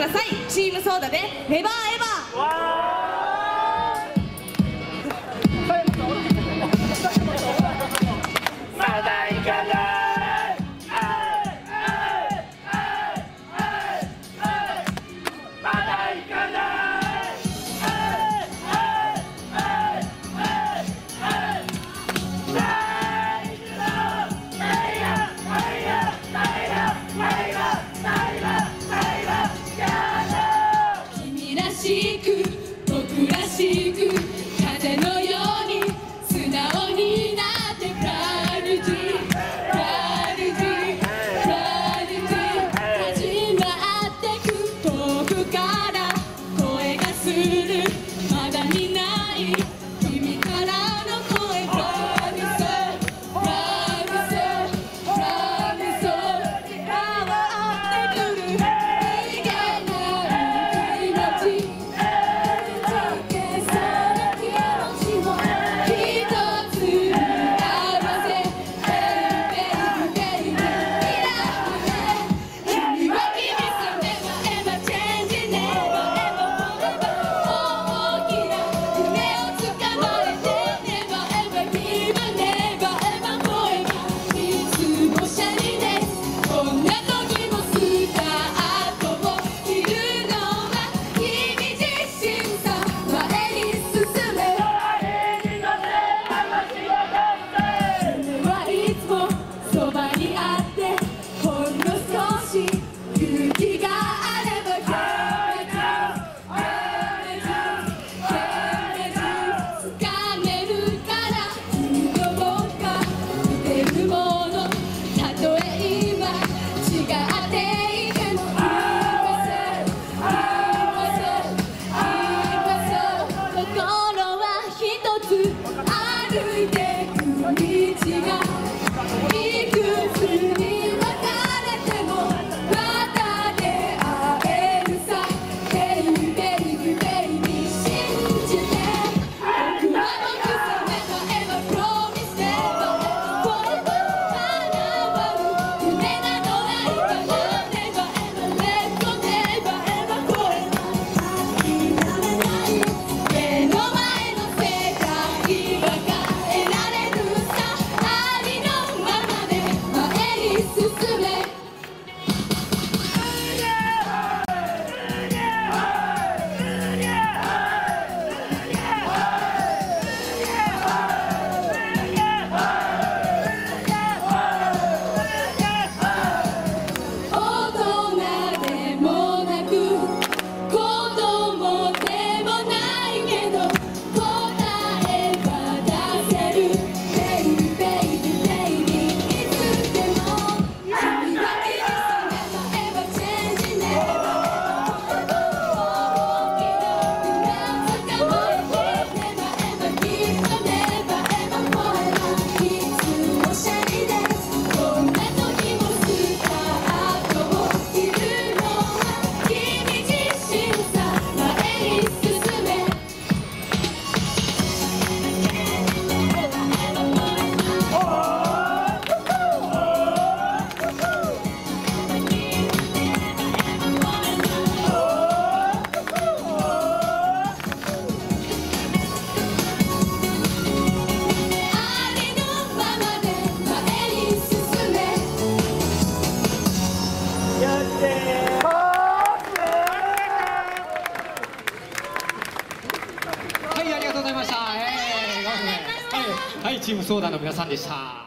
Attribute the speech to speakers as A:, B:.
A: ださい。チームソーダでネバーエバー。
B: 僕らしく風のように素直になってプライド始まってく遠くから声がするまだにない君からの声プラミス変わってくる逃げない気持ち
C: はい、チームソーダの皆さんでした。